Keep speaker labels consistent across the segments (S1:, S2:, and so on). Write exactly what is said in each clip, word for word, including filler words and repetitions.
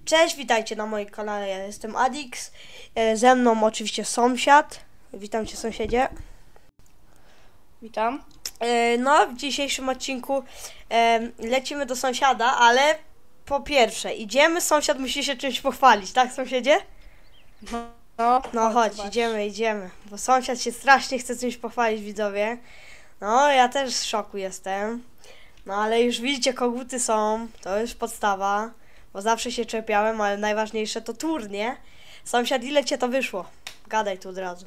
S1: Cześć, witajcie na moim kanale, ja jestem Adix, e, ze mną oczywiście sąsiad. Witam cię, sąsiedzie.
S2: Witam.
S1: E, no, w dzisiejszym odcinku e, lecimy do sąsiada, ale po pierwsze, idziemy, sąsiad musi się czymś pochwalić, tak, sąsiedzie?
S2: No, no,
S1: No chodź,
S2: zobacz.
S1: idziemy, idziemy, bo sąsiad się strasznie chce czymś pochwalić, widzowie. No, ja też w szoku jestem. No, ale już widzicie, koguty są, to już podstawa, bo zawsze się czepiałem, ale najważniejsze to tur, nie? Sąsiad, ile cię to wyszło? Gadaj tu od razu.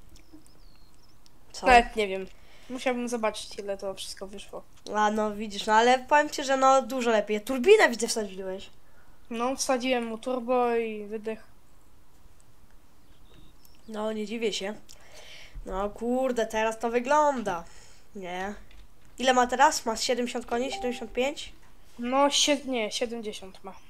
S1: Co?
S2: Nawet nie wiem. Musiałbym zobaczyć, ile to wszystko wyszło.
S1: A no widzisz, no ale powiem ci, że no dużo lepiej. Turbinę widzę wsadziłeś.
S2: No, wsadziłem mu turbo i wydech.
S1: No, nie dziwię się. No kurde, teraz to wygląda. Nie. Ile ma teraz? Ma siedemdziesiąt koni? siedemdziesiąt pięć?
S2: No, sie- nie, siedemdziesiąt ma.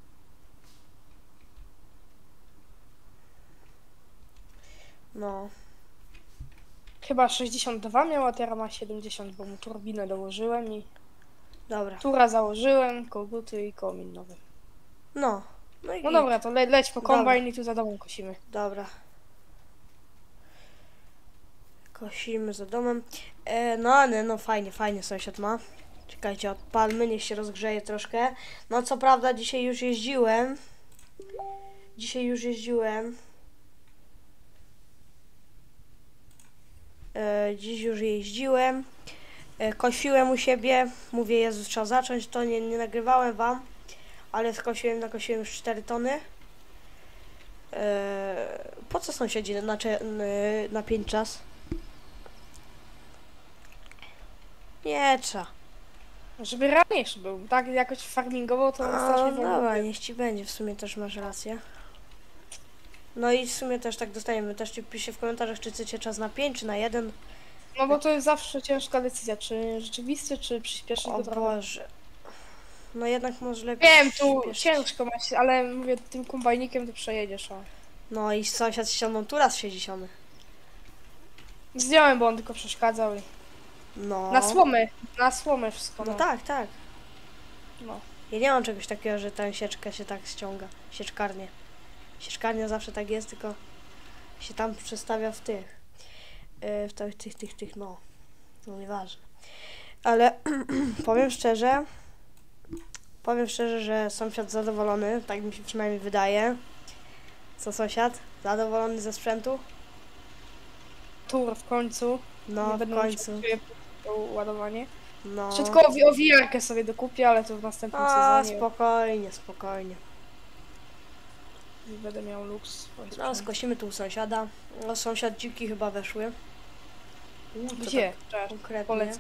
S1: No.
S2: Chyba sześćdziesiąt dwa miał, a teraz ma siedemdziesiąt, bo mu turbinę dołożyłem i
S1: Dobra.
S2: tura założyłem, koguty i komin nowy.
S1: No. No, i
S2: No
S1: git.
S2: dobra, to le leć po
S1: Dobra.
S2: kombajn i tu za domem kosimy.
S1: Dobra. Kosimy za domem. E, no, ale no fajnie, fajnie sąsiad ma. Czekajcie, odpalmy, niech się rozgrzeje troszkę. No co prawda dzisiaj już jeździłem. Dzisiaj już jeździłem. E, dziś już jeździłem. E, kosiłem u siebie. Mówię, Jezus, trzeba zacząć. To nie, nie nagrywałem wam. Ale skosiłem, nakosiłem już cztery tony. E, po co sąsiedzi na, na pięć czas? Nie trzeba.
S2: Żeby raniejszy był. Tak jakoś farmingowo to
S1: A,
S2: strasznie wolno.
S1: dobra, niech ci będzie, w sumie też masz rację. No i w sumie też tak dostajemy. Też ci pisze w komentarzach, czy chcecie czas na pięć, czy na jeden.
S2: No bo to jest zawsze ciężka decyzja, czy rzeczywisty, czy przyspieszyć
S1: O
S2: go trochę.
S1: Boże. No jednak może lepiej
S2: Wiem, tu
S1: przyspieszyć.
S2: ciężko masz, ale mówię, tym kombajnikiem to przejedziesz, o.
S1: No i sąsiad ściągnął tu raz sześćdziesiąt.
S2: Zdjąłem, bo on tylko przeszkadzał i...
S1: No.
S2: Na słomę, na słomę wszystko,
S1: No
S2: no.
S1: tak, tak.
S2: No.
S1: Ja nie mam czegoś takiego, że tę sieczkę się tak ściąga. Sieczkarnię. Sieczkarnia zawsze tak jest, tylko się tam przestawia w tych. Yy, w tych, tych, tych, tych, no. No nieważne. Ale powiem szczerze, powiem szczerze, że sąsiad zadowolony, tak mi się przynajmniej wydaje. Co sąsiad? Zadowolony ze sprzętu?
S2: Tur w końcu.
S1: No,
S2: Nie
S1: w
S2: będę
S1: końcu.
S2: musiał to ładowanie.
S1: No.
S2: Jeszcze tylko owi owijarkę sobie dokupię, ale to w następnym
S1: A,
S2: sezonie
S1: spokojnie, spokojnie.
S2: i będę miał luks. swój
S1: No,
S2: sprzęt.
S1: skosimy tu u sąsiada. No, sąsiad dziwki chyba weszły. U, to
S2: Gdzie?
S1: tak
S2: Cześć,
S1: konkretnie.
S2: polecę.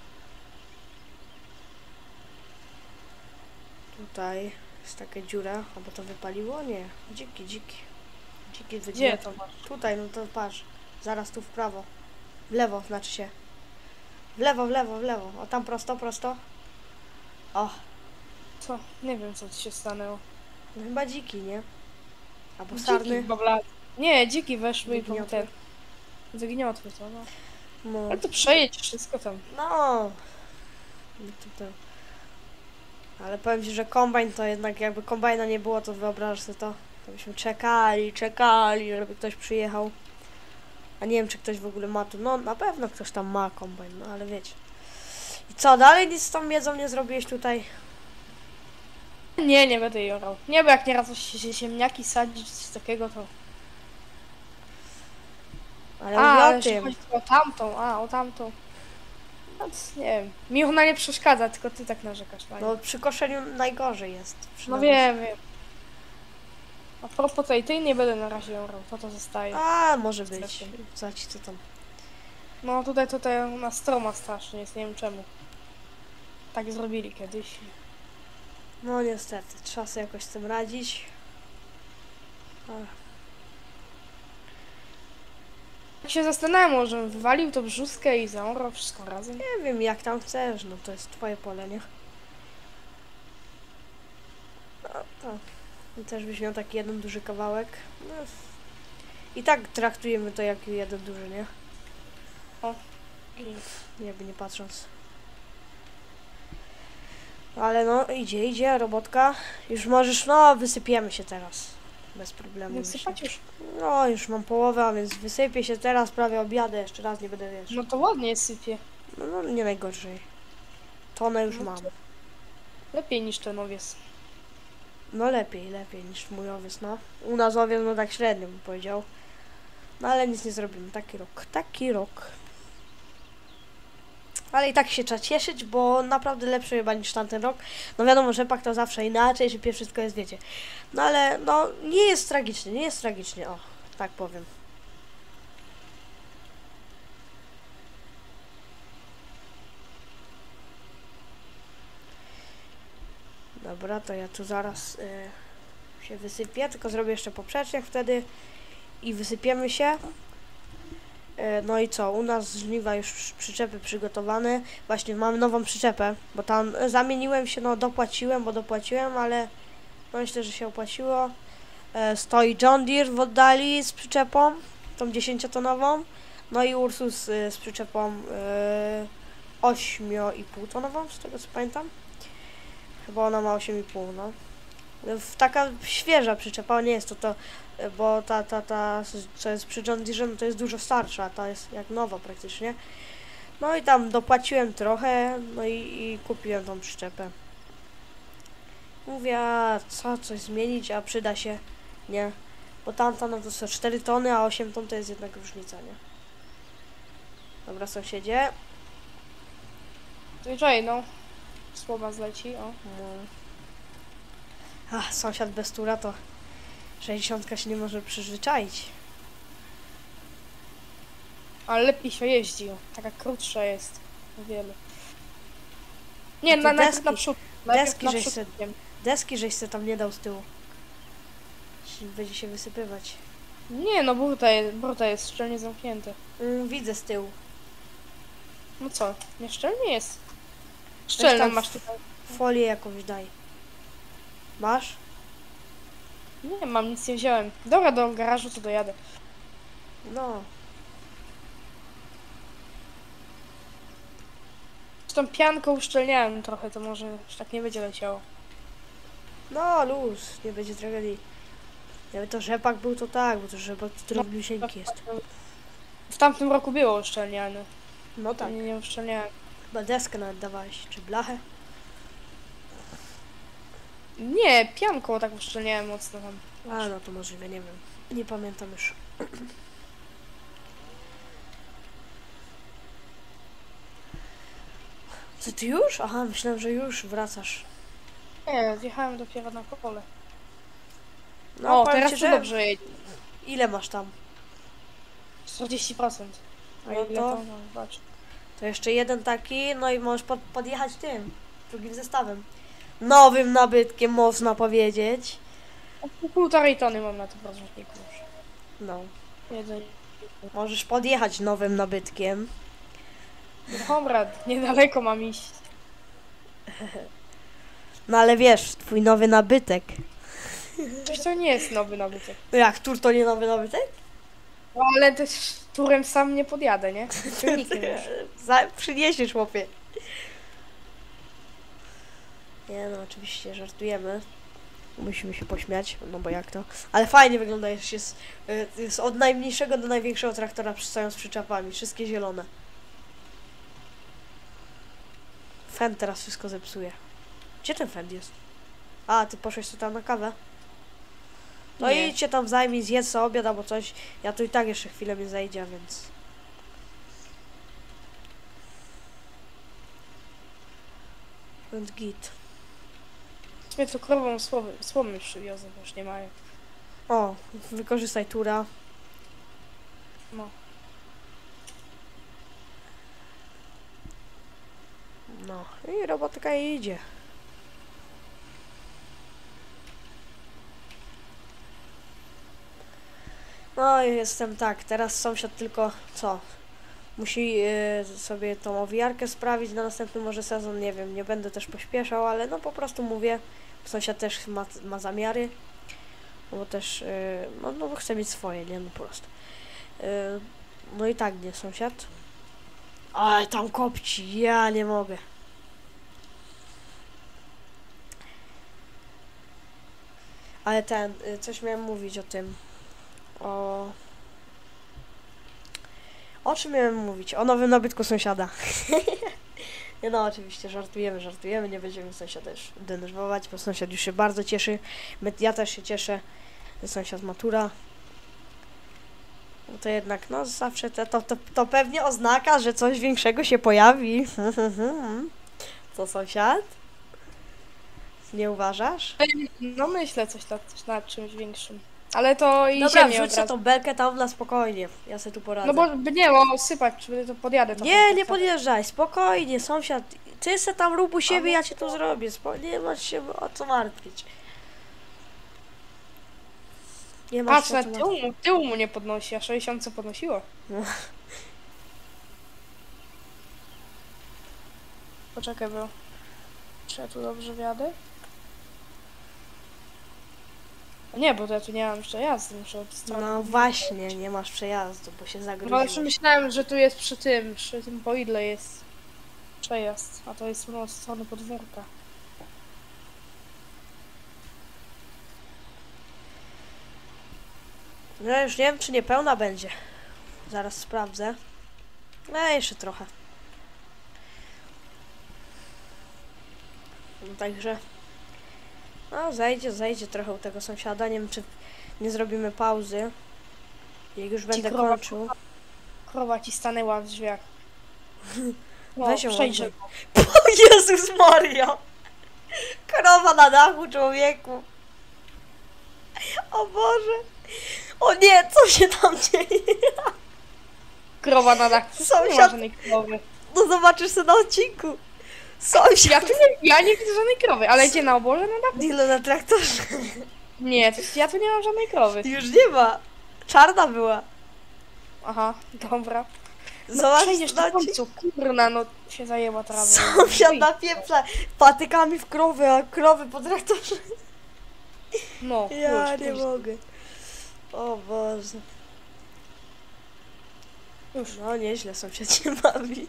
S1: Tutaj jest taka dziura, albo to wypaliło? Nie. Dziki, dziki. Dziki
S2: Gdzie
S1: wydziela.
S2: to masz?
S1: Tutaj, no to patrz. Zaraz tu w prawo. W lewo, znaczy się. W lewo, w lewo, w lewo. O, tam prosto, prosto. O,
S2: Co? Nie wiem, co ci się stanęło.
S1: no chyba dziki, nie? Albo
S2: Dziki
S1: sarny.
S2: babla. Nie, dziki weszły i
S1: Wygniotły.
S2: ten... Wygniotły to, no.
S1: No.
S2: Ale to przejedź wszystko tam.
S1: No. No to, to. Ale powiem ci, że kombajn to jednak jakby kombajna nie było, to wyobrażasz sobie to. To byśmy czekali, czekali, żeby ktoś przyjechał. A nie wiem, czy ktoś w ogóle ma tu. No na pewno ktoś tam ma kombajn, no ale wiecie. I co, dalej nic z tą miedzą nie zrobiłeś tutaj?
S2: Nie, nie będę jorał. Nie, bo jak nieraz coś się ziemniaki sadzić, coś takiego, to...
S1: Ale
S2: A,
S1: mówię
S2: ale
S1: o
S2: jeśli
S1: tym.
S2: chodzi o tamtą, a, o tamtą. No, to nie wiem. Mi ona nie przeszkadza, tylko ty tak narzekasz na nią.
S1: No przy koszeniu najgorzej jest.
S2: No
S1: przynajmniej.
S2: wiem, wiem. A propos tej, tej nie będę na razie jorał, to to zostaje.
S1: A, może być.
S2: Strasznie.
S1: Co ci co tam?
S2: No tutaj, tutaj u nas stroma strasznie jest, nie wiem czemu. Tak zrobili kiedyś.
S1: No niestety, trzeba sobie jakoś z tym radzić. Ach.
S2: Jak się zastanawiam, może bym wywalił to brzuskę i zaorał wszystko razem.
S1: Nie wiem, jak tam chcesz, no to jest twoje pole, nie? No tak. I też byś miał taki jeden duży kawałek. No. I tak traktujemy to jak jeden duży, nie?
S2: O.
S1: Jakby nie patrząc. Ale no, idzie, idzie, robotka. Już możesz, no, wysypiemy się teraz. Bez problemu.
S2: Więc
S1: myślę.
S2: sypać już.
S1: No, już mam połowę, a więc wysypię się teraz, prawie obiadę, jeszcze raz nie będę, wiesz.
S2: No to ładnie sypie.
S1: No, no nie najgorzej. Tonę już
S2: No
S1: mam.
S2: to lepiej niż ten owiec.
S1: No lepiej, lepiej niż mój owiec, no. U nas owiec, no tak średnio bym powiedział. No ale nic nie zrobimy, taki rok, taki rok. Ale i tak się trzeba cieszyć, bo naprawdę lepszy chyba niż tamten rok. No wiadomo, rzepak to zawsze inaczej, że pierwsze wszystko jest, wiecie. No ale no nie jest tragicznie, nie jest tragicznie, o, tak powiem. Dobra, to ja tu zaraz y, się wysypię, tylko zrobię jeszcze poprzeczniak wtedy i wysypiemy się. No i co, u nas żniwa już przyczepy przygotowane. Właśnie mamy nową przyczepę, bo tam zamieniłem się, no dopłaciłem, bo dopłaciłem, ale no myślę, że się opłaciło. E, stoi John Deere w oddali z przyczepą, tą dziesięciotonową. No i Ursus y, z przyczepą y, osiem i pół tonową, z tego co pamiętam. Chyba ona ma osiem i pół, no. Taka świeża przyczepa, nie jest to to, bo ta, ta, ta, co jest przy John Deere, no to jest dużo starsza, ta jest jak nowa praktycznie. No i tam dopłaciłem trochę, no i, i kupiłem tą przyczepę. Mówię, a co, coś zmienić, a przyda się, nie, bo tamta no to są cztery tony, a osiem ton to jest jednak różnica, nie. Dobra, sąsiedzie.
S2: Zwyczaj, no. Słowa zleci, o.
S1: No. Ach, sąsiad bez tura to sześćdziesiątka się nie może przyzwyczaić.
S2: Ale lepiej się jeździ, o. Taka krótsza jest. O wiele. Nie,
S1: To
S2: na, na,
S1: deski-
S2: na przód. Najpierw
S1: deski
S2: na
S1: żeś
S2: przód
S1: se-
S2: wiem.
S1: Deski żeś se tam nie dał z tyłu. Będzie się wysypywać.
S2: Nie, no burta jest, burta jest szczelnie zamknięta.
S1: Mm, widzę z tyłu.
S2: No co, nie szczelnie jest. Szczelną
S1: tam
S2: masz tutaj.
S1: Folię jakąś daj. Masz?
S2: Nie, mam, nic nie wziąłem. Dobra, do garażu to dojadę.
S1: No.
S2: Z tą pianką uszczelniałem trochę, to może już tak nie będzie leciało.
S1: No, luz. Nie będzie tragedii. Jakby to rzepak był, to tak, bo to rzepak to drobniusieńki jest.
S2: W tamtym roku było uszczelniane.
S1: No
S2: Tak.
S1: tak.
S2: Nie, nie uszczelniałem.
S1: Chyba deskę nawet dawałeś. Czy blachę?
S2: Nie, pianką tak uszczelniałem mocno tam.
S1: A, no to możliwe, nie wiem. Nie pamiętam już. Co ty już? Aha, myślałem, że już wracasz.
S2: Nie, zjechałem dopiero na pole.
S1: No,
S2: O,
S1: powiem
S2: teraz
S1: ci,
S2: to
S1: że...
S2: dobrze jedzie.
S1: Ile masz tam?
S2: czterdzieści procent. A
S1: No
S2: ile
S1: to-
S2: to? No, zobacz.
S1: To jeszcze jeden taki, no i możesz pod, podjechać tym, drugim zestawem. Nowym nabytkiem, można powiedzieć.
S2: O, Półtorej tony mam na tym rozrzutniku już.
S1: No,
S2: Jeden.
S1: możesz podjechać nowym nabytkiem.
S2: Komrad, niedaleko mam iść.
S1: No ale wiesz, twój nowy nabytek.
S2: Coś to nie jest nowy nabytek.
S1: No jak, tur to nie nowy nabytek?
S2: No ale też turem sam nie podjadę, nie? Ciągnikiem już.
S1: Za, przyniesiesz, chłopie. Nie no, oczywiście żartujemy. Musimy się pośmiać, no bo jak to. Ale fajnie wygląda, jest, jest, jest od najmniejszego do największego traktora stoją z przyczepami, wszystkie zielone. Fend teraz wszystko zepsuje. Gdzie ten Fend jest? A, ty poszłeś tu tam na kawę? No
S2: Nie.
S1: i idź się tam zajmij, zjedz sobie obiad albo coś. Ja tu i tak jeszcze chwilę mi zajdzie, więc... Fend git.
S2: Mnie to krową słomy, słomy przywiozę, bo już nie mają.
S1: O, wykorzystaj tura.
S2: No.
S1: No i robotyka idzie. No i jestem tak, teraz sąsiad tylko co? Musi y, sobie tą owijarkę sprawić na następny może sezon, nie wiem, nie będę też pośpieszał, ale no po prostu mówię, sąsiad też ma, ma zamiary, no bo też, y, no, no bo chce mieć swoje, nie, no po prostu. Y, no i tak, nie, sąsiad? Ale tam kopci, ja nie mogę. Ale ten, y, coś miałem mówić o tym. O... O czym miałem mówić? O nowym nabytku sąsiada. Nie no, oczywiście, żartujemy, żartujemy, nie będziemy sąsiada już denerwować, bo sąsiad już się bardzo cieszy. My, ja też się cieszę, że sąsiad matura. No to jednak, no zawsze to, to, to, to pewnie oznaka, że coś większego się pojawi. Co, sąsiad? Nie uważasz?
S2: No myślę coś, nad, coś nad czymś większym. Ale to i
S1: Dobra,
S2: ziemię od
S1: wrzuć sobie
S2: razu.
S1: tą belkę tam na spokojnie. Ja sobie tu poradzę.
S2: No bo by nie, bo sypać, czy to podjadę. To
S1: Nie, nie podjeżdżaj, spokojnie, sąsiad. Ty se tam rób u siebie,
S2: A,
S1: ja ci to zrobię. Spo... Nie masz się o co martwić. Nie masz
S2: Patrz,
S1: się o
S2: na
S1: co
S2: tyłu,
S1: martwić.
S2: mu- tyłu mu nie podnosi, a sześćdziesiąt co podnosiło.
S1: No.
S2: Poczekaj, bo... Czy ja tu dobrze wjadę? Nie, bo to ja tu nie mam jeszcze jazdy, muszę od strony.
S1: No właśnie, nie masz przejazdu, bo się
S2: No
S1: zagryziłeś.
S2: jeszcze myślałem, że tu jest przy tym, przy tym po ile jest przejazd, a to jest od strony podwórka.
S1: No już nie wiem, czy niepełna będzie. Zaraz sprawdzę. No jeszcze trochę. No także... No zajdzie, zajdzie trochę u tego sąsiada. Nie wiem, czy nie zrobimy pauzy. Jak już będę
S2: krowa-
S1: kończył.
S2: Krowa ci stanęła w drzwiach. No,
S1: Weź ją
S2: przejdzie.
S1: oddaj. O Jezus Maria! Krowa na dachu, człowieku! O Boże! O nie, co się tam dzieje?
S2: Krowa na dach.
S1: Sąsiad-
S2: Nie ma żadnej krowy.
S1: No zobaczysz sobie na odcinku. Sąsiad!
S2: Ja tu nie, ja nie widzę żadnej krowy, ale gdzie na oborze na dachu?
S1: Dilo na traktorze.
S2: Nie, to, ja tu nie mam żadnej krowy.
S1: Już nie ma. Czarna była.
S2: Aha, dobra. No,
S1: Zobacz
S2: przejdziesz
S1: na
S2: na końcu, kurna, no się zajęła trawa.
S1: Sąsiad napieprza patykami w krowy, a krowy po traktorze.
S2: No,
S1: Ja
S2: już,
S1: nie
S2: już,
S1: mogę. O Boże.
S2: już.
S1: No nieźle sąsiad się bawi.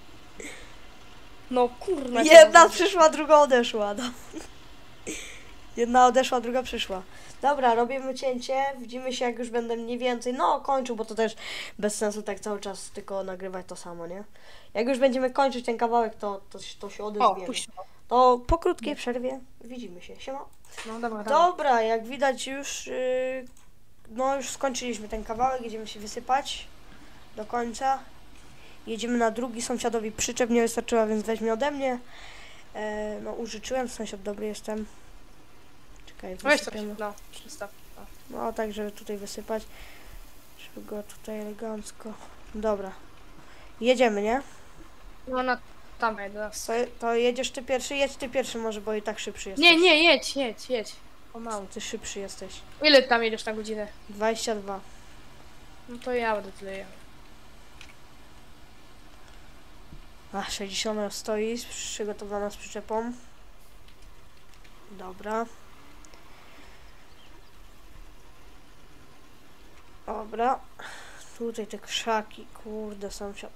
S2: No kurna.
S1: Jedna
S2: się
S1: przyszła, druga odeszła. No. Jedna odeszła, druga przyszła. Dobra, robimy cięcie. Widzimy się, jak już będę mniej więcej. No, kończył, bo to też bez sensu tak cały czas tylko nagrywać to samo, nie? Jak już będziemy kończyć ten kawałek, to, to, to się
S2: O,
S1: odezwiemy.
S2: puść.
S1: To po krótkiej przerwie widzimy się. Siema.
S2: No dobra, dobra.
S1: Dobra, jak widać już, yy, no już skończyliśmy ten kawałek, jedziemy się wysypać do końca. Jedziemy na drugi, sąsiadowi przyczep nie wystarczyła, więc weźmie ode mnie. E, no użyczyłem, sąsiad dobry jestem. Czekaj,
S2: Weź to,
S1: wysypiemy.
S2: no, przystaw. O.
S1: No tak, żeby tutaj wysypać, żeby go tutaj elegancko. Dobra, jedziemy, nie?
S2: No na tam jedę.
S1: To, to jedziesz ty pierwszy, jedź ty pierwszy może, bo i tak szybszy jesteś.
S2: Nie, nie, jedź, jedź, jedź. Pomału.
S1: Ty szybszy jesteś.
S2: Ile tam jedziesz na godzinę?
S1: dwadzieścia dwa.
S2: No to ja będę tyle jechał.
S1: A, sześćdziesiąt stoi, przygotowana z przyczepą. Dobra. Dobra. Tutaj te krzaki, kurde, sąsiad.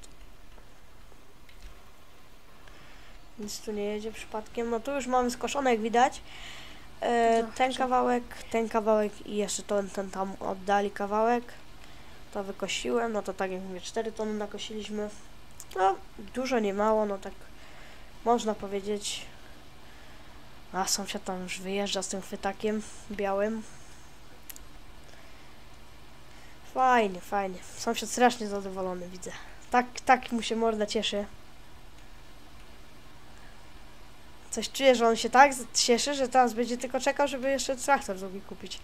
S1: Nic tu nie jedzie przypadkiem. No tu już mamy skoszone, jak widać. E,
S2: No,
S1: ten
S2: czy-
S1: kawałek, ten kawałek i jeszcze ten, ten tam oddali kawałek. To wykosiłem, no to tak jak mówię, cztery tony nakosiliśmy. No, dużo nie mało, no tak można powiedzieć. A sąsiad tam już wyjeżdża z tym chwytakiem białym. Fajnie, fajnie. Sąsiad strasznie zadowolony, widzę. Tak, tak mu się morda cieszy. Coś czuję, że on się tak cieszy, że teraz będzie tylko czekał, żeby jeszcze traktor drugi kupić.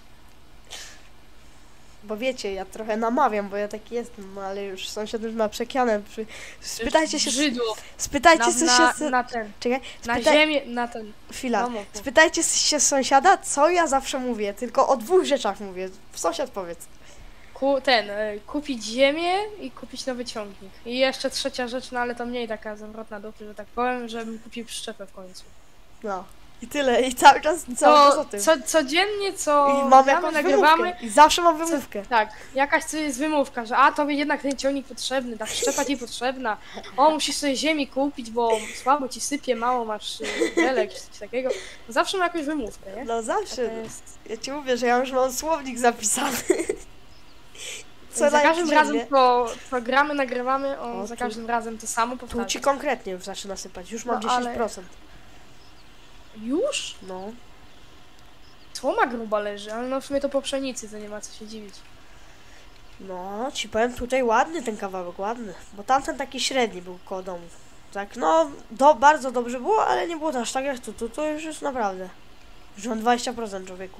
S1: Bo wiecie, ja trochę namawiam, bo ja taki jestem, no ale już sąsiad już ma przekiane. Przy... Spytajcie się,
S2: Brzydło.
S1: spytajcie
S2: Na,
S1: się,
S2: na,
S1: się,
S2: na ten.
S1: czekaj,
S2: Na
S1: spytaj,
S2: ziemię, na ten.
S1: chwila,
S2: No, mów, mów.
S1: spytajcie się sąsiada, co ja zawsze mówię, tylko o dwóch rzeczach mówię, sąsiad powiedz.
S2: Ku, ten, e, kupić ziemię i kupić nowy ciągnik. I jeszcze trzecia rzecz, no ale to mniej taka zawrotna do tyłu, że tak powiem, żebym kupił przyczepę w końcu.
S1: No, I tyle, i cały czas, cały czas o
S2: To
S1: tym.
S2: co, codziennie, co
S1: I mam
S2: gramy,
S1: jakąś
S2: nagrywamy.
S1: wymówkę. I zawsze mam
S2: Co,
S1: wymówkę.
S2: tak, jakaś to jest wymówka, że a tobie jednak ten ciągnik potrzebny, ta szczepa ci potrzebna. O, musisz sobie ziemi kupić, bo słabo ci sypie, mało masz y, belek czy coś takiego. No zawsze ma jakąś wymówkę, nie?
S1: No
S2: A
S1: zawsze.
S2: to jest...
S1: Ja ci mówię, że ja już mam słownik zapisany. Co
S2: za każdym
S1: najdziennie.
S2: razem to, to gramy, nagrywamy, on
S1: O,
S2: za
S1: tu-
S2: każdym razem to samo
S1: Tu
S2: powtarza.
S1: ci konkretnie już zaczyna sypać. Już mam
S2: No,
S1: dziesięć
S2: ale-
S1: procent.
S2: Już?
S1: No.
S2: Słoma gruba leży, ale no w sumie to po pszenicy, to nie ma co się dziwić.
S1: No, ci powiem, tutaj ładny ten kawałek, ładny. Bo tamten taki średni był koło domu. Tak, no, do, bardzo dobrze było, ale nie było to aż tak jak tu. Tu to już jest naprawdę. Już mam dwadzieścia procent, człowieku.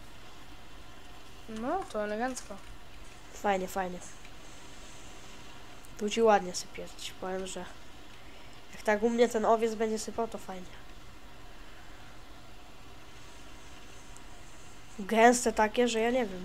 S2: No, to elegancko.
S1: Fajnie, fajnie. Tu ci ładnie sypie, ci powiem, że jak tak u mnie ten owiec będzie sypał, to fajnie. Gęste takie, że ja nie wiem.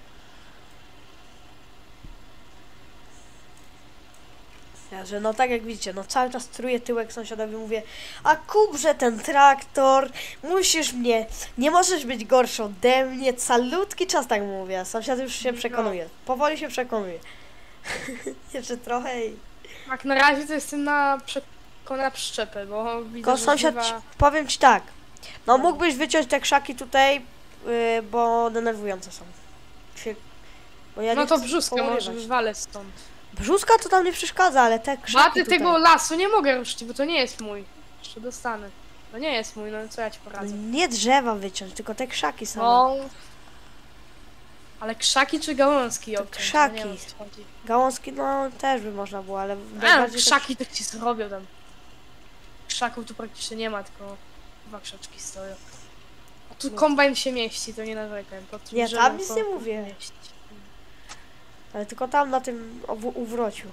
S1: Ja, że no tak jak widzicie, no cały czas truję tyłek sąsiadowi, mówię, a kuprze ten traktor, musisz mnie, nie możesz być gorszy ode mnie, calutki czas tak mówię, a sąsiad już się
S2: No.
S1: przekonuje, powoli się przekonuje. Jeszcze trochę i...
S2: Tak, na razie to jestem na przekona przyczepę, bo widzę,
S1: Tylko
S2: że
S1: sąsiad,
S2: żniwa-
S1: ci, powiem ci tak, no mógłbyś wyciąć te krzaki tutaj, yy, bo denerwujące są. Się, bo ja
S2: No
S1: nie
S2: to
S1: chcę
S2: brzuska
S1: połorywać.
S2: może wywalę stąd.
S1: Brzuska to tam nie przeszkadza, ale te
S2: A
S1: krzaki
S2: ty
S1: tutaj.
S2: tego lasu nie mogę ruszyć, bo to nie jest mój. Jeszcze dostanę. To nie jest mój, no co ja ci poradzę.
S1: Nie drzewa wyciąć, tylko te krzaki są.
S2: No. Ale krzaki czy gałązki obciąć?
S1: krzaki.
S2: No nie wiem, o co chodzi.
S1: Gałązki, no też by można było, ale...
S2: A,
S1: najbardziej
S2: krzaki to ci zrobią tam. Krzaków tu praktycznie nie ma, tylko dwa krzaczki stoją. A tu
S1: No.
S2: kombajn się mieści, to nie narzekam. Pod
S1: Nie,
S2: drzewem
S1: tam nic nie
S2: kombajn
S1: mówię.
S2: mieści.
S1: Ale tylko tam na tym owu- uwrociu.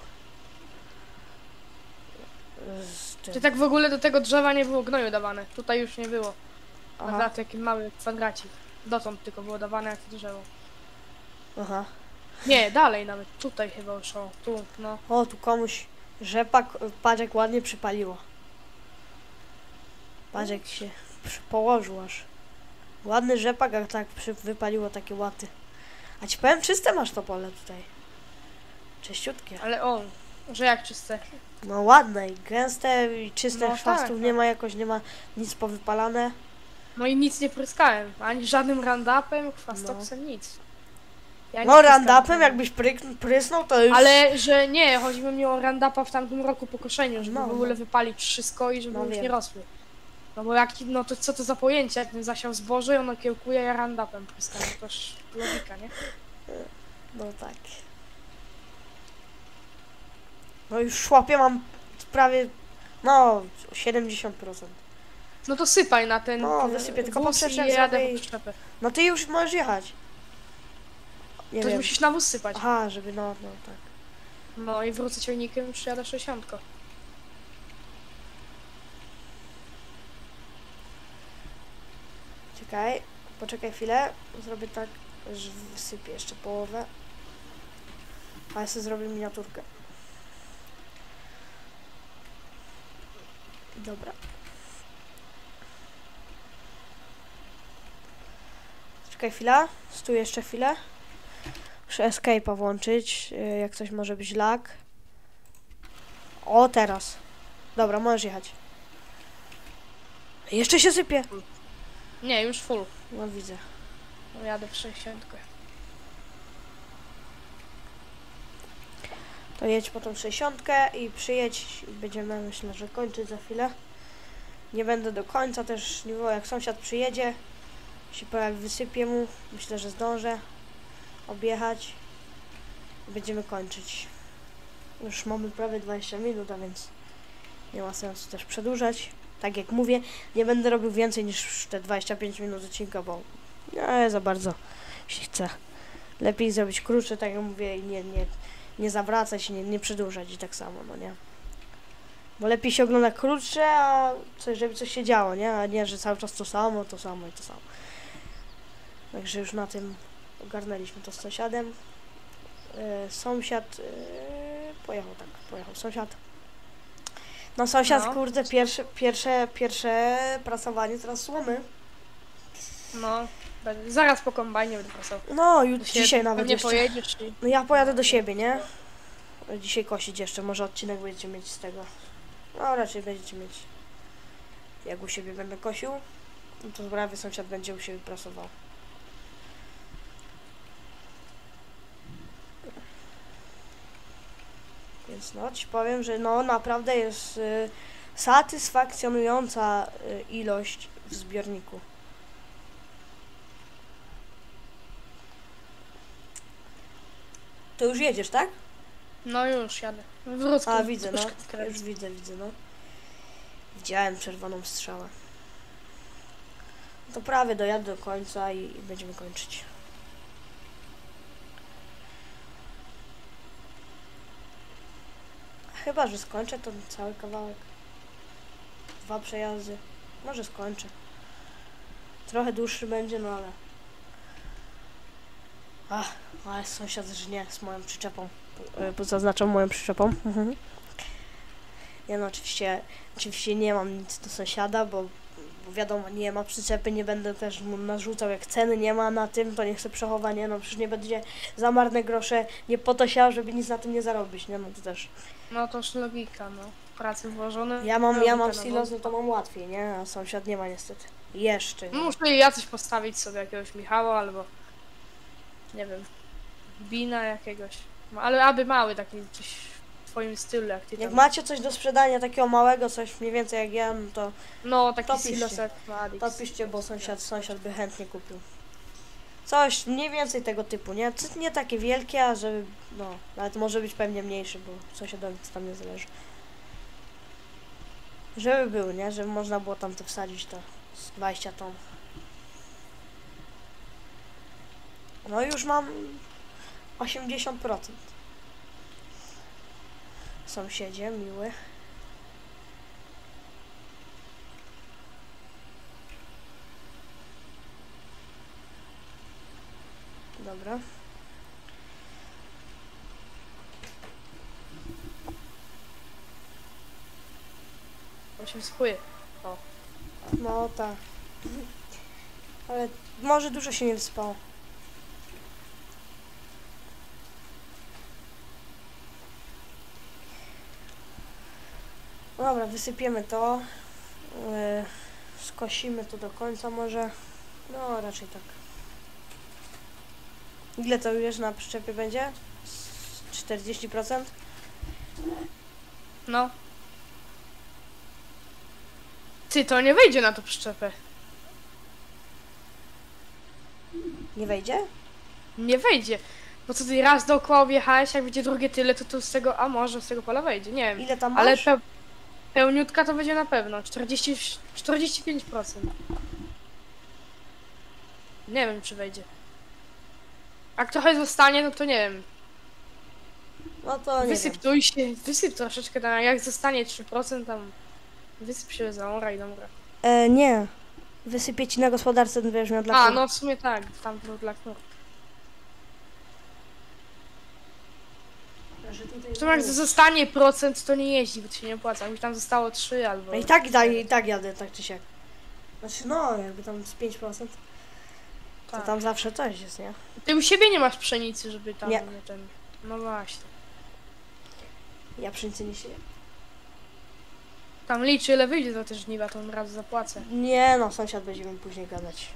S1: Z tym.
S2: Czy tak w ogóle do tego drzewa nie było gnoju dawane? Tutaj już nie było.
S1: Aha,
S2: Aha. Taki mały kwadracik. Dotąd tylko było dawane jak drzewo.
S1: aha.
S2: Nie, dalej nawet. Tutaj chyba już, o, tu, no.
S1: O, tu komuś rzepak, patrz jak ładnie przypaliło. Patrz jak się przy- położył aż. Ładny rzepak, a tak przy, wypaliło takie łaty. A ci powiem, czyste masz to pole tutaj. Czyściutkie.
S2: Ale o, że jak czyste.
S1: No ładne i gęste i czyste,
S2: No
S1: chwastów
S2: tak,
S1: nie
S2: tak.
S1: ma jakoś, nie ma nic powypalane.
S2: No i nic nie pryskałem. Ani żadnym randapem, chwastoksem, nic. Ja nie
S1: No
S2: pryskałem.
S1: randapem jakbyś pryk, prysnął to już...
S2: Ale, że nie, chodzi mi o randapa w tamtym roku po koszeniu, żeby
S1: No,
S2: w ogóle
S1: no.
S2: wypalić wszystko i żeby
S1: No
S2: już
S1: wiem.
S2: nie rosły. No bo jak, no to co to za pojęcie, jak bym zasiał zboże i ono kiełkuje, ja randapem pryskam, to też logika, nie?
S1: No tak. No już szłapie mam prawie, no siedemdziesiąt procent.
S2: No to sypaj na ten
S1: No,
S2: e,
S1: wysypię, tylko
S2: wóz
S1: patrzę,
S2: i
S1: jak
S2: jadę
S1: zrobię
S2: po
S1: i-
S2: przyczepę.
S1: No ty już możesz jechać. Nie
S2: To
S1: wiem.
S2: musisz na wóz sypać.
S1: Aha, żeby no, no tak.
S2: No i wrócę ciągnikiem, już jadę sześćdziesiąt.
S1: Czekaj, poczekaj chwilę. Zrobię tak, że wysypię jeszcze połowę. A ja sobie zrobię miniaturkę. Dobra. Czekaj chwilę. Stój jeszcze chwilę. Muszę escape'a włączyć, y, jak coś może być lag. O, teraz. Dobra, możesz jechać. Jeszcze się sypie.
S2: Nie, już full.
S1: No widzę.
S2: No, jadę w sześćdziesiąt.
S1: To jedź po tą sześćdziesiątkę i przyjedź i będziemy, myślę, że kończyć za chwilę. Nie będę do końca też, nie było jak sąsiad przyjedzie, się po jak wysypię mu, myślę, że zdążę objechać i będziemy kończyć. Już mamy prawie dwadzieścia minut, a więc nie ma sensu też przedłużać. Tak jak mówię, nie będę robił więcej niż te dwadzieścia pięć minut odcinka, bo nie za bardzo się chce. Lepiej zrobić krótsze, tak jak mówię, i nie, nie, nie zawracać, nie, nie przedłużać i tak samo, no nie. Bo lepiej się ogląda krótsze, a coś, żeby coś się działo, nie? A nie, że cały czas to samo, to samo i to samo. Także już na tym ogarnęliśmy to z sąsiadem. Yy, sąsiad yy, pojechał, tak, pojechał sąsiad. No sąsiad,
S2: No.
S1: kurde, pierwsze, pierwsze, pierwsze prasowanie teraz słomy.
S2: No, będę- zaraz po kombajnie będę pracował.
S1: No, już dzisiaj nawet
S2: nie
S1: jeszcze.
S2: pojedziesz i...
S1: No ja pojadę do siebie, nie? Dzisiaj kosić jeszcze, może odcinek będziecie mieć z tego. No raczej będziecie mieć. Jak u siebie będę kosił, no to prawie sąsiad będzie u siebie prasował. Więc no ci powiem, że no naprawdę jest y, satysfakcjonująca y, ilość w zbiorniku. To już jedziesz, tak?
S2: No już jadę. Wrócę.
S1: A widzę, no. Już widzę, widzę, no. Widziałem czerwoną strzałę. To prawie dojadę do końca i, i będziemy kończyć. Chyba, że skończę ten cały kawałek. Dwa przejazdy. Może skończę. Trochę dłuższy będzie, no ale... Ach, ale sąsiad żnie z moją przyczepą. Bo zaznaczam moją przyczepą. Mhm. Ja no oczywiście, oczywiście nie mam nic do sąsiada, bo, bo wiadomo, nie ma przyczepy, nie będę też mu narzucał, jak ceny nie ma na tym, to niech sobie przechowa, nie no, przecież nie będzie za marne grosze, nie po to siał, żeby nic na tym nie zarobić, nie no, to też.
S2: No to już logika, no. Pracy włożone.
S1: Ja mam, ja
S2: logika,
S1: mam
S2: no,
S1: silos,
S2: bo-
S1: no to mam łatwiej, nie, a sąsiad nie ma niestety. Jeszcze.
S2: No, muszę ja coś postawić sobie, jakiegoś Michała albo... Nie wiem. Bina jakiegoś. No, ale aby mały taki coś w twoim stylu, jak ty
S1: Jak
S2: tam...
S1: macie coś do sprzedania, takiego małego, coś mniej więcej jak ja, no to,
S2: No, taki
S1: to piszcie.
S2: silos jak ma Adix.
S1: to piszcie, bo sąsiad, sąsiad by chętnie kupił. Coś mniej więcej tego typu, nie? C- Nie takie wielkie, a żeby, no, nawet może być pewnie mniejszy, bo sąsiadowi to tam nie zależy. Żeby był, nie? Żeby można było tam to wsadzić, to z dwadzieścia ton. No już mam osiemdziesiąt procent. Sąsiedzie, miły. Dobra.
S2: On się wysypuje.
S1: No tak. Ale może dużo się nie wyspało. Dobra, wysypiemy to. Yy, skosimy to do końca może. No raczej tak. Ile to już na przyczepie będzie? Z czterdzieści procent?
S2: No. Ty, to nie wejdzie na tą przyczepę.
S1: Nie wejdzie?
S2: Nie wejdzie. Bo co ty raz dookoła objechałeś, jak będzie drugie tyle, to tu z tego, a może z tego pola wejdzie, nie wiem.
S1: Ile tam masz?
S2: Ale pe pełniutka to będzie na pewno, czterdzieści, czterdzieści pięć procent. Nie wiem, czy wejdzie. Jak trochę zostanie, no to nie wiem.
S1: No to nie
S2: Wysyp
S1: wiem.
S2: tu i się, wysyp troszeczkę, tam, jak zostanie trzy procent tam, wysyp się zaora i dobra.
S1: E, nie. Wysypię ci na gospodarce, wiesz, miał dla
S2: A,
S1: kur.
S2: no w sumie tak, tam było dla knur. Zresztą jak zostanie procent, to nie jeździ, bo to się nie opłaca. Jakby tam zostało trzy albo...
S1: No i tak, i tak, i tak jadę, tak czy siak. Znaczy no, jakby tam z pięć procent, to
S2: Tak.
S1: tam zawsze coś jest, nie?
S2: Ty u siebie nie masz pszenicy, żeby tam
S1: Nie.
S2: nie ten... No właśnie.
S1: Ja pszenicy nie sieję.
S2: Tam liczy ile wyjdzie do te żniwa, to raz zapłacę.
S1: Nie no, sąsiad będzie mi później gadać.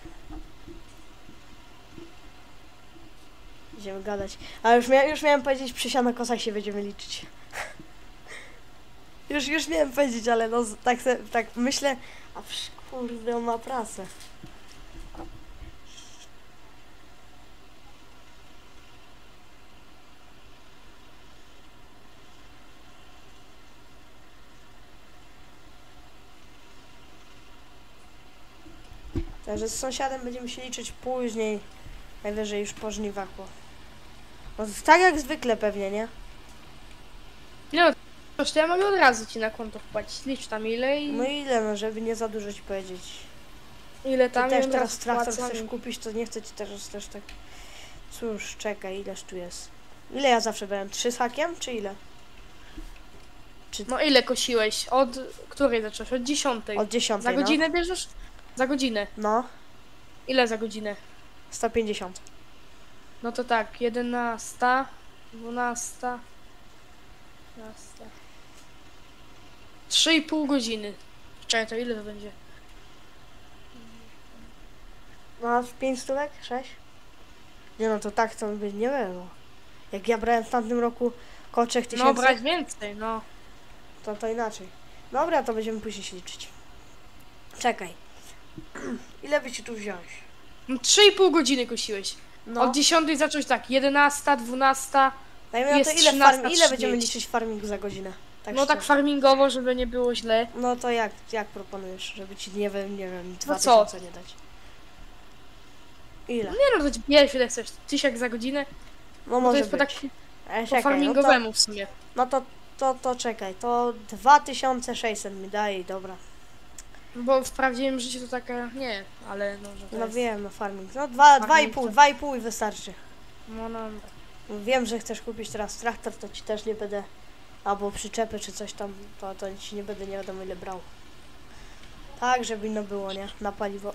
S1: Będziemy gadać. A już, mia już miałem powiedzieć, przy sianokosach się będziemy liczyć. już, już miałem powiedzieć, ale no z- tak, se, tak myślę, a psz, kurde, on ma pracę. Także z sąsiadem będziemy się liczyć później. Najwyżej już po żniwach, bo... No, tak jak zwykle pewnie, nie?
S2: No, to ja mogę od razu ci na konto wpłacić. Licz tam ile i
S1: No ile, no żeby nie za dużo ci powiedzieć.
S2: ile
S1: Ty
S2: tam
S1: też
S2: i
S1: teraz
S2: raz
S1: traktor
S2: wpłacam
S1: chcesz
S2: i-
S1: kupić, to nie chcę ci teraz też tak... Cóż, czekaj, ileż tu jest? Ile ja zawsze brałem? Trzy z hakiem, czy ile? Czy
S2: No ile kosiłeś? Od której zacząłeś? Od dziesiątej.
S1: od dziesiątej,
S2: Za godzinę bierzesz? Za godzinę.
S1: No, no
S2: Ile za godzinę?
S1: sto pięćdziesiąt.
S2: No to tak, jedenasta, dwunasta, trzynasta. Trzy i pół godziny. Czekaj, to ile to będzie?
S1: No, pięć stówek? sześć? Nie no, to tak to by nie było. Jak ja brałem w tamtym roku koło trzech
S2: No
S1: tysięcy,
S2: brać więcej, no.
S1: to to inaczej. Dobra, to będziemy później się liczyć. Czekaj. Ile by ci tu wziąć?
S2: No, Trzy i pół godziny kosiłeś.
S1: No,
S2: Od dziesiątej zacząłeś tak, jedenasta, dwunasta.
S1: dajmy na
S2: jest
S1: to ile,
S2: trzynasta
S1: farm, ile będziemy
S2: trzydzieści.
S1: liczyć farming za godzinę? Tak
S2: No tak
S1: szczerze.
S2: farmingowo, żeby nie było źle.
S1: No to jak, jak proponujesz, żeby ci nie wiem, nie wiem, dwa
S2: No co?
S1: tysiące nie dać? Ile?
S2: Nie no, to ci bierz ile chcesz. Tysiak za godzinę?
S1: No
S2: No to
S1: może
S2: jest po
S1: być.
S2: tak
S1: E,
S2: po
S1: czekaj, no to,
S2: farmingowemu w sumie.
S1: no to, to, to czekaj, to dwa tysiące sześćset mi daje, dobra.
S2: Bo w prawdziwym życiu to taka, nie, ale no, że to
S1: No
S2: jest...
S1: wiem, no farming. No dwa, dwa i
S2: Farming
S1: pół,
S2: to-
S1: dwa i pół i wystarczy.
S2: No, no,
S1: Wiem, że chcesz kupić teraz traktor, to ci też nie będę, albo przyczepy czy coś tam, to, to ci nie będę nie wiadomo ile brał. Tak, żeby inno było, nie? Na paliwo.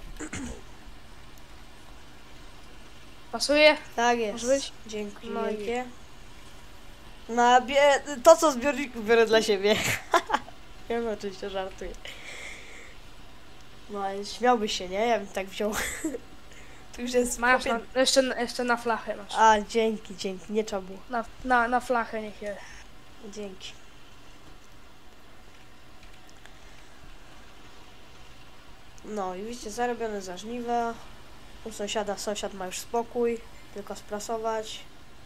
S2: pasuje?
S1: Tak jest.
S2: Może być?
S1: Dzięki
S2: No i-
S1: wielkie. Na bie... To co z zbiorniku biorę dla siebie. Ja no, oczywiście żartuję. No ale śmiałbyś się, nie? Ja bym tak wziął. Tu już jest
S2: Masz na,
S1: kopie-
S2: jeszcze, jeszcze na flachę masz.
S1: A, dzięki, dzięki, nie trzeba było.
S2: Na, na, na flachę niech je.
S1: Dzięki. No i widzicie, zarobione za żniwa. U sąsiada, sąsiad ma już spokój, tylko sprasować.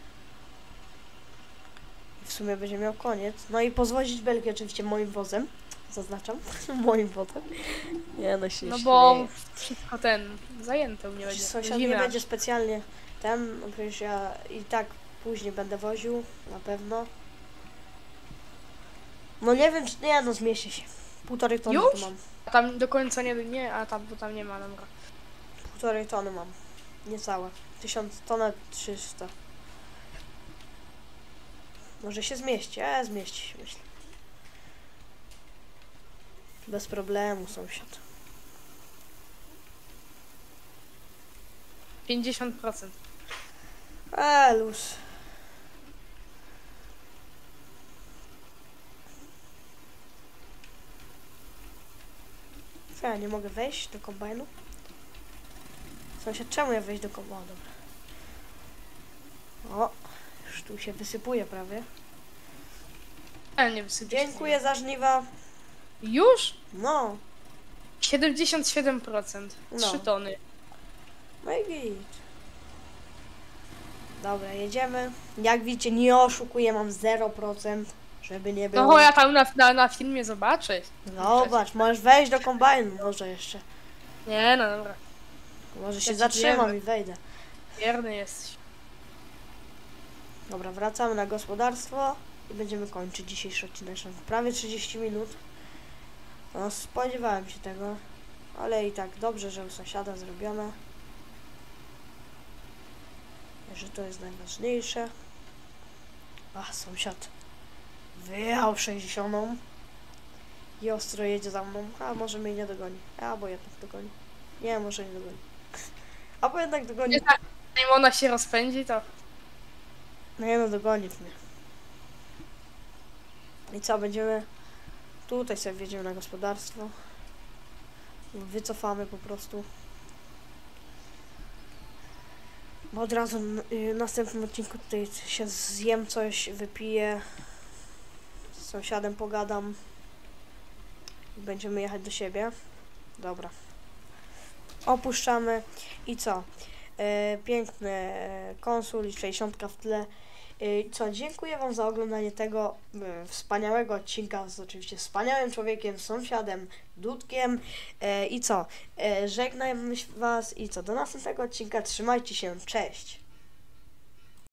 S1: I w sumie będzie miał koniec. No i pozwozić belki oczywiście moim wozem. Zaznaczam, moim wozem. Nie no się
S2: No
S1: śmieję.
S2: bo wszystko ten zajęte u mnie będzie.
S1: Sąsiad
S2: Zimę
S1: nie
S2: aż.
S1: będzie specjalnie ten, no przecież ja i tak później będę woził, na pewno. No nie wiem, czy nie, no zmieści się. Półtorej tony
S2: Już?
S1: tu mam.
S2: A tam do końca nie, nie, a tam, bo tam nie ma, dobra.
S1: Półtorej tony mam. Niecałe. Tysiąc tona trzysta. Może się zmieści, a zmieści się, myślę. Bez problemu, sąsiad.
S2: pięćdziesiąt procent.
S1: A, luz. Co, ja nie mogę wejść do kombajnu? Sąsiad, czemu ja wejść do kombajnu? Dobra. O, już tu się wysypuje prawie.
S2: Ale nie wysypiesz.
S1: Dziękuję za żniwa.
S2: Już?
S1: No,
S2: siedemdziesiąt siedem procent. trzy
S1: No.
S2: tony.
S1: no i git. Dobra, jedziemy. Jak widzicie, nie oszukuję, mam zero procent, żeby nie było.
S2: No ja tam na, na, na filmie zobaczę.
S1: Zobacz, możesz wejść do kombajnu, może jeszcze.
S2: Nie no dobra.
S1: Może się
S2: Ja ci
S1: zatrzymam
S2: wierzę.
S1: i wejdę.
S2: Wierny jesteś.
S1: Dobra, wracamy na gospodarstwo i będziemy kończyć dzisiejszy odcinek. Prawie trzydzieści minut. No, spodziewałem się tego, ale i tak dobrze, że u sąsiada zrobione. Że to jest najważniejsze. A, sąsiad wyjechał sześćdziesiątą i ostro jedzie za mną. A, może mnie nie dogoni. Albo jednak dogoni. Nie, może nie dogoni. Albo jednak dogoni.
S2: Nie tak, zanim ona się rozpędzi, to
S1: No nie no, dogoni mnie. I co, będziemy... Tutaj sobie wjedziemy na gospodarstwo. Wycofamy po prostu. Bo od razu w następnym odcinku tutaj się zjem coś, wypiję. Z sąsiadem pogadam. I będziemy jechać do siebie. Dobra. Opuszczamy. I co? E, piękny e, konsul i sześćdziesiątka w tle. E, I co? Dziękuję wam za oglądanie tego e, wspaniałego odcinka z oczywiście wspaniałym człowiekiem, sąsiadem, Dudkiem. E, I co? E, żegnam was i co? Do następnego odcinka. Trzymajcie się. Cześć!